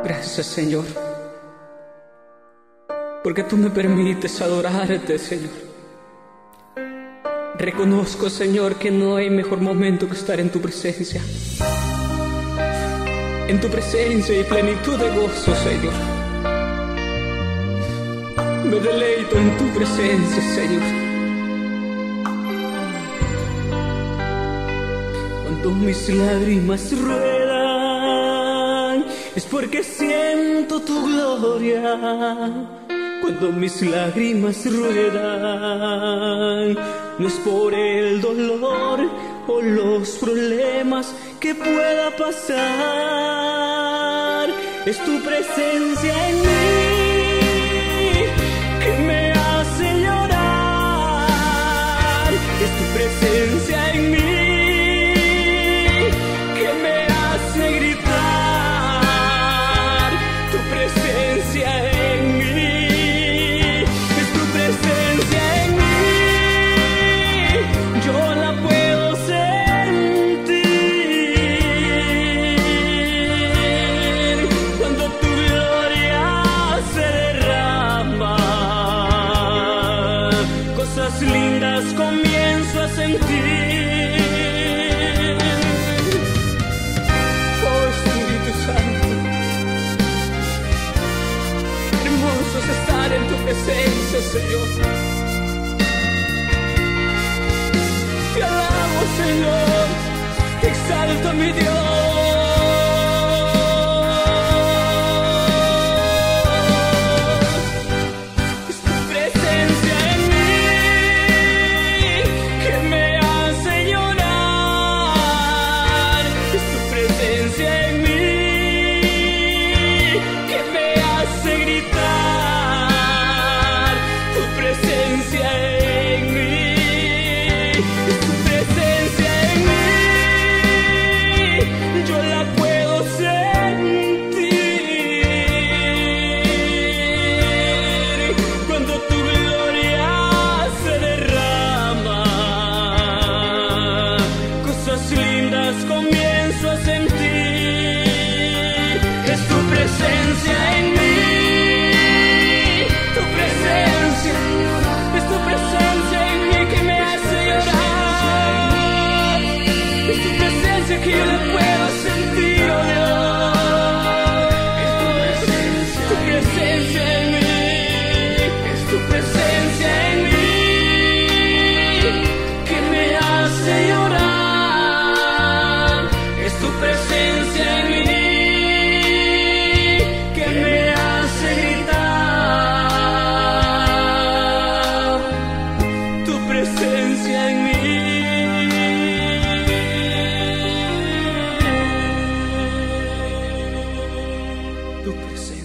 Gracias, Señor, porque tú me permites adorarte, Señor. Reconozco, Señor, que no hay mejor momento que estar en tu presencia. En tu presencia y plenitud de gozo, Señor. Me deleito en tu presencia, Señor. Cuando mis lágrimas ruedan, es porque siento tu gloria. Cuando mis lágrimas ruedan, no es por el dolor o los problemas que pueda pasar. Es tu presencia en mí que me hace llorar. Es tu presencia en mí que me hace gritar. Tu presencia en mí. Es tu presencia en mí. Yo la puedo sentir cuando tu gloria se derrama. Cosas lindas comienzo a sentir. Oh Espíritu Santo, hermoso es estar en tu presencia, Señor. Te alabo, Señor, te exalto, mi Dios. Es tu presencia en mí que me hace llorar. Es tu presencia en mí que me hace gritar. Tu presencia en mí. Es tu presencia en mí. Yo la puedo sentir cuando tu gloria se derrama. Cosas lindas comienzo a sentir. Es tu presencia en mí. Tu presencia. Es tu presencia en mí que me hace llorar. Es tu presencia que yo la puedo sentir, oh Dios. Tu presencia en mí. Es tu presencia en mí que me hace llorar. Es tu presencia en mí que me hace gritar. Tu presencia en mí. Tu presencia.